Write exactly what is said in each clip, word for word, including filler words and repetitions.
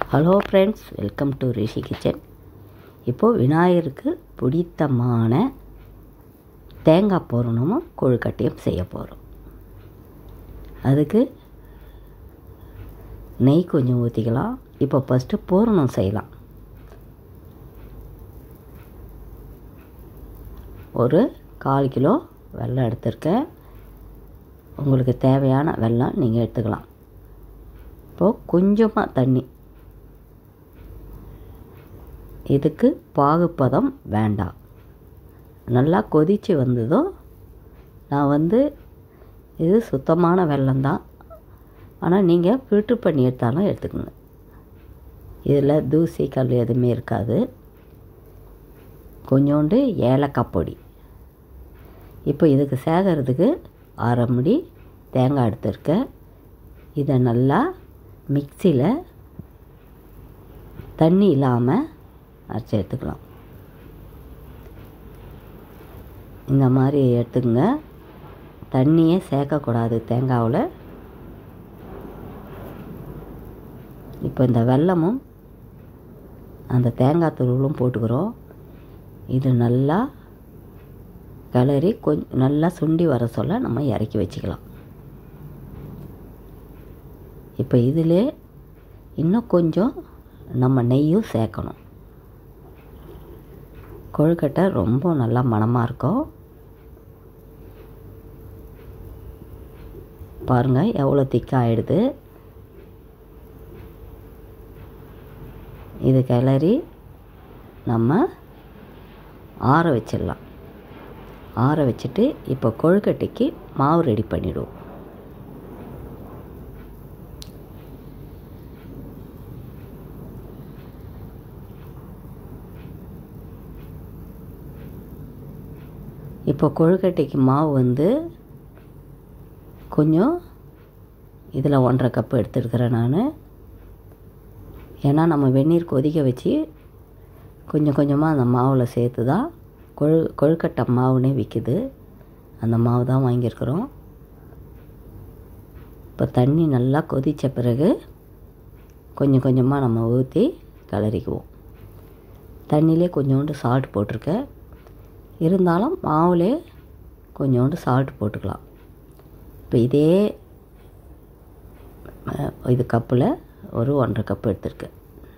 Hello friends, welcome to Rishi Kitchen. இப்போது விநாயகருக்கு பிடித்தமான தேங்காய் பூரணமும் கொழுக்கட்டையும் செய்ய போகிறோம். அதுக்கு நெய் கொஞ்சம் ஊற்றிக்கலாம். இப்போ ஃபஸ்ட்டு பூரணம் செய்யலாம். ஒரு கால் கிலோ வெல்லம் எடுத்துருக்கேன். உங்களுக்கு தேவையான வெல்லம் நீங்கள் எடுத்துக்கலாம். இப்போது கொஞ்சமாக தண்ணி, இதுக்கு பாகுப்பதம் வேண்டாம். நல்லா கொதித்து வந்ததும் நான் வந்து இது சுத்தமான வெல்லம்தான், ஆனால் நீங்கள் ஃபில்ட்ரு பண்ணி எடுத்தாலும் எடுத்துக்கோங்க. இதில் தூசி கல் எதுவுமே இருக்காது. கொஞ்சோண்டு ஏலக்காய் பொடி. இப்போ இதுக்கு சேகறதுக்கு அரை முடி தேங்காய் எடுத்துருக்கேன். இதை நல்லா மிக்சியில் தண்ணி இல்லாமல் அரைச்சி எடுத்துக்கலாம். இந்த மாதிரி எடுத்துக்கங்க. தண்ணியே சேர்க்கக்கூடாது தேங்காவில். இப்போ இந்த வெல்லமும் அந்த தேங்காய் தூளும் போட்டுக்கிறோம். இது நல்லா கிளறி கொஞ்சம் நல்லா சுண்டி வர சொல்ல நம்ம இறக்கி வச்சுக்கலாம். இப்போ இதிலே இன்னும் கொஞ்சம் நம்ம நெய்யும் சேர்க்கணும். கொழுக்கட்டை ரொம்ப நல்லா மணமாக இருக்கும். பாருங்கள் எவ்வளோ திக்காக ஆகிடுது. இது கிளறி நம்ம ஆற வச்சிடலாம். ஆற வச்சுட்டு இப்போ கொழுக்கட்டைக்கு மாவு ரெடி பண்ணிவிடுவோம். இப்போ கொழுக்கட்டைக்கு மாவு வந்து கொஞ்சம் இதில் ஒன்றரை கப்பு எடுத்துருக்கிறேன் நான். ஏன்னா நம்ம வெந்நீர் கொதிக்க வச்சு கொஞ்சம் கொஞ்சமாக அந்த மாவில் சேர்த்து தான் கொழு கொழுக்கட்டை மாவுனே விற்கிது. அந்த மாவு தான் வாங்கியிருக்கிறோம். இப்போ தண்ணி நல்லா கொதித்த பிறகு கொஞ்சம் கொஞ்சமாக நம்ம ஊற்றி கிளறிக்குவோம். தண்ணியிலே கொஞ்சோண்டு சால்ட் போட்டிருக்கேன். இருந்தாலும் மாவுலே கொஞ்சோண்டு சால்ட் போட்டுக்கலாம். இப்போ இதே இது கப்பில் ஒரு ஒன்றரை கப்பு எடுத்துருக்கேன்.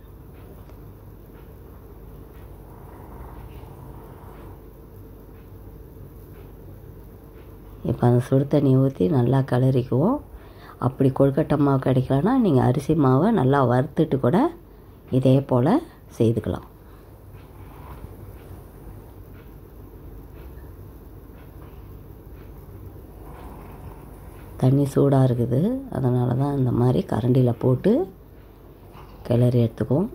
இப்போ அந்த சுடு தண்ணி ஊற்றி நல்லா கிளறிக்குவோம். அப்படி கொழுக்கட்டை மாவு கிடைக்கலன்னா நீங்கள் அரிசி மாவை நல்லா வறுத்துட்டு கூட இதே போல் செய்துக்கலாம். தண்ணி சூடாக இருக்குது, அதனால தான் இந்த மாதிரி கரண்டியில் போட்டு கிளறி எடுத்துக்குவோம்.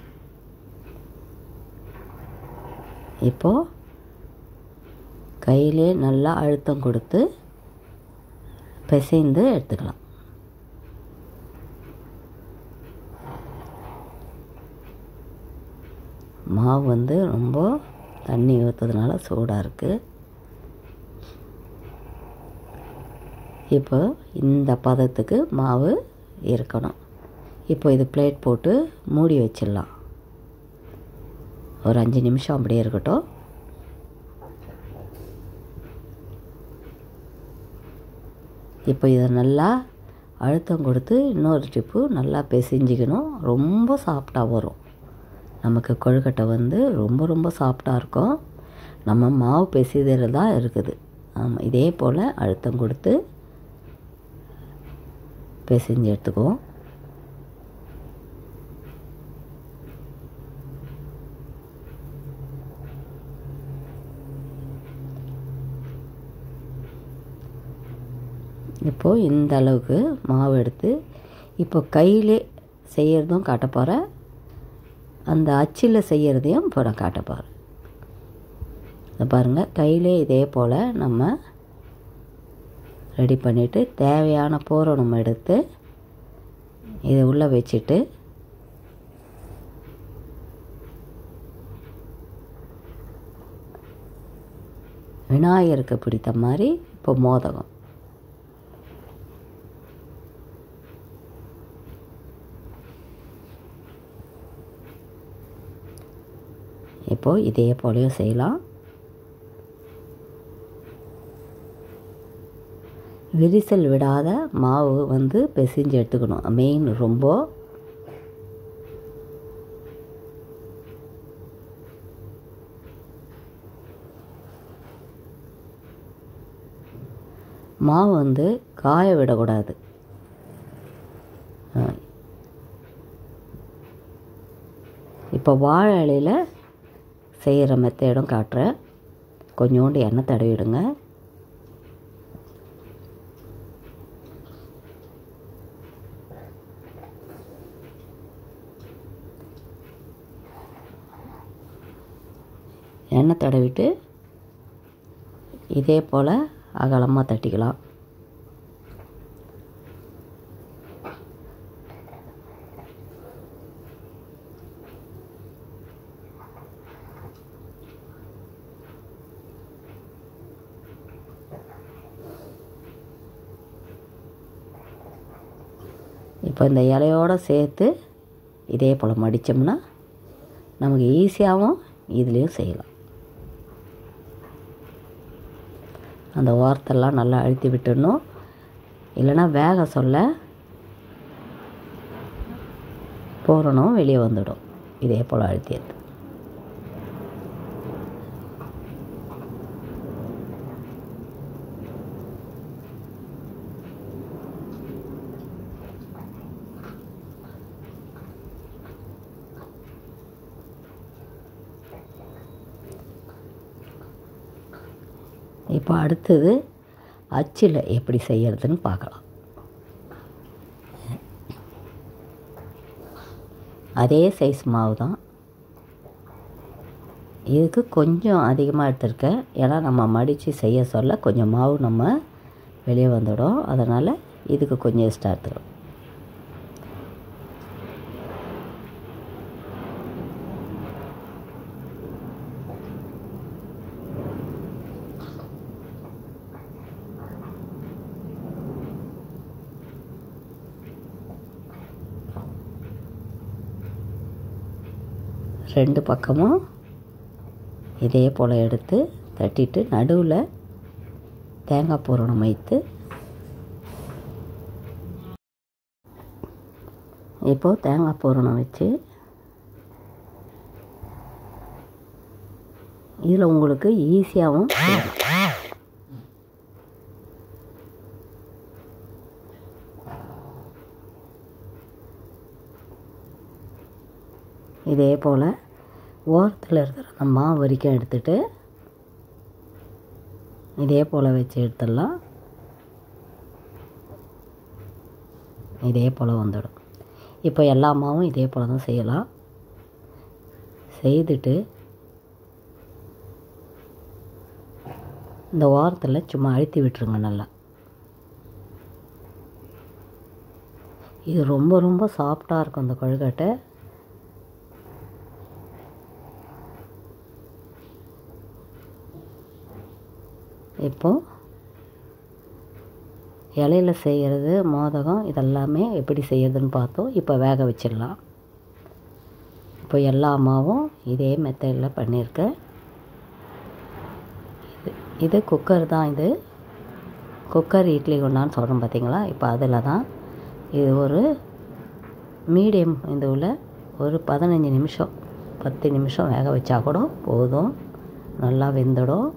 இப்போது கையிலே நல்லா அழுத்தம் கொடுத்து பிசைந்து எடுத்துக்கலாம். மாவு வந்து ரொம்ப தண்ணி ஊற்றுறதுனால சூடாக இருக்குது. இப்போ இந்த பதத்துக்கு மாவு இருக்கணும். இப்போ இது பிளேட் போட்டு மூடி வச்சிடலாம். ஒரு அஞ்சு நிமிஷம் அப்படியே இருக்கட்டும். இப்போ இதை நல்லா அழுத்தம் கொடுத்து இன்னொரு டிப்பு நல்லா பிசைஞ்சிக்கணும். ரொம்ப சாஃப்டாக வரும். நமக்கு கொழுக்கட்டை வந்து ரொம்ப ரொம்ப சாஃப்டாக இருக்கும். நம்ம மாவு பிசைதல் தான் இருக்குது. ஆமாம், இதே போல் அழுத்தம் கொடுத்து பிசைஞ்சு எடுத்துக்குவோம். இப்போது இந்த அளவுக்கு மாவு எடுத்து இப்போ கையிலே செய்கிறதும் காட்ட போகிறேன், அந்த அச்சில் செய்கிறதையும் இப்போ நான் காட்ட போகிறேன். இதை பாருங்கள், கையிலே இதே போல் நம்ம ரெடி பண்ணிவிட்டு தேவையான பூரணம் எடுத்து இதை உள்ளே வச்சுட்டு விநாயகருக்கு பிடித்த மாதிரி இப்போ மோதகம் இப்போது இதே போலையும் செய்யலாம். விரிசல் விடாத மாவு வந்து பிசைஞ்சு எடுத்துக்கணும். மெயின் ரொம்ப மாவு வந்து காய விடக்கூடாது. இப்போ வாழை இலையில் செய்கிற மெத்தேடும் காட்டுறேன். கொஞ்சோண்டு எண்ணெய் தடவிடுங்க. எண்ணெய் தடவிட்டு இதே போல் அகலமாக தட்டிக்கலாம். இப்போ இந்த இலையோடு சேர்த்து இதே போல் மடித்தோம்னா நமக்கு ஈஸியாகவும் இதுலேயும் செய்யலாம். அந்த ஓரத்தெல்லாம் நல்லா அழுத்தி விட்டுடணும். இல்லைன்னா வேக சொல்ல பூரணம் வெளியே வந்துடும். இதே போல் அழுத்தி எடுத்து இப்போ அடுத்தது அச்சில் எப்படி செய்யறதுன்னு பார்க்கலாம். அதே சைஸ் மாவு தான். இதுக்கு கொஞ்சம் அதிகமாக எடுத்துருக்கேன். ஏன்னா நம்ம மடித்து செய்ய சொல்ல கொஞ்சம் மாவு நம்ம வெளியே வந்துடும். அதனால் இதுக்கு கொஞ்சம் எக்ஸ்ட்ரா எடுத்துக்கிறோம். ரெண்டு பக்கமும் இதே போல் எடுத்து தட்டிட்டு நடுவில் தேங்காய் பூரணம் வைத்து இப்போது தேங்காய் பூரணம் வச்சு இதில் உங்களுக்கு ஈஸியாகவும் இதே போல் ஓரத்தில் இருக்கிற அந்த மாவு வரைக்கும் எடுத்துகிட்டு இதே போல் வச்சு எடுத்துடலாம். இதே போல் வந்துடும். இப்போ எல்லா மாவும் இதே போல் தான் செய்யலாம். செய்துட்டு இந்த ஓரத்தில் சும்மா அழுத்தி விட்டுருங்க நல்லா. இது ரொம்ப ரொம்ப சாஃப்டாக இருக்கும் இந்த கொழுக்கட்டை. இப்போது இலையில் செய்கிறது மோதகம் இதெல்லாமே எப்படி செய்யறதுன்னு பார்த்தோம். இப்போ வேக வச்சிடலாம். இப்போ எல்லா மாவும் இதே மெத்தடில் பண்ணியிருக்கேன். இது இது குக்கர் தான். இது குக்கர் இட்லி குண்டான்னு சொல்கிறோம் பார்த்தீங்களா. இப்போ அதில் தான் இது ஒரு மீடியம் இதுவில் ஒரு பதினஞ்சு நிமிஷம் பத்து நிமிஷம் வேக வச்சா கூட போதும். நல்லா வெந்துடும்.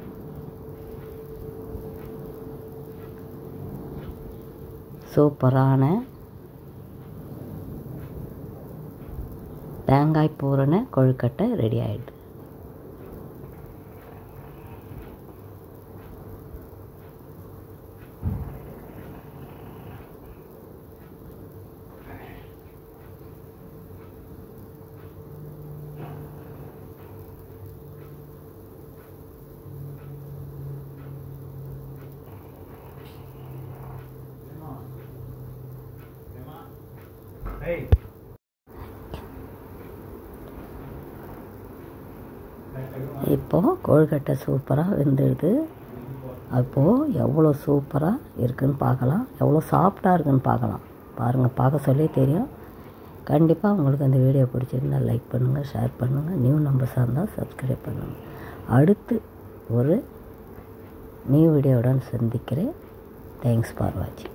சூப்பரான தேங்காய் பூரண கொழுக்கட்டை ரெடி ஆகிடுது. இப்போது கொழுக்கட்டை சூப்பராக வெந்துடுது. அப்போது எவ்வளோ சூப்பராக இருக்குதுன்னு பார்க்கலாம். எவ்வளோ சாஃப்டாக இருக்குதுன்னு பார்க்கலாம். பாருங்கள், பார்க்க சொல்லி தெரியும். கண்டிப்பாக உங்களுக்கு அந்த வீடியோ பிடிச்சிருந்தால் லைக் பண்ணுங்கள், ஷேர் பண்ணுங்கள். நியூ நம்பர்ஸாக இருந்தால் சப்ஸ்கிரைப் பண்ணுங்கள். அடுத்து ஒரு நியூ வீடியோவுடன் சந்திக்கிறேன். தேங்க்ஸ் ஃபார் வாட்சிங்.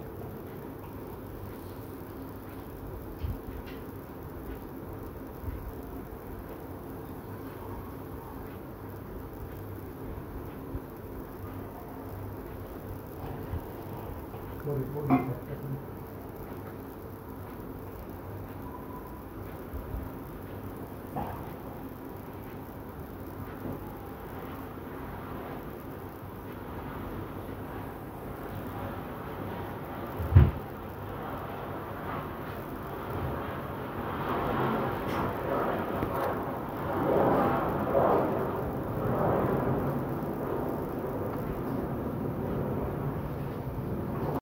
What do you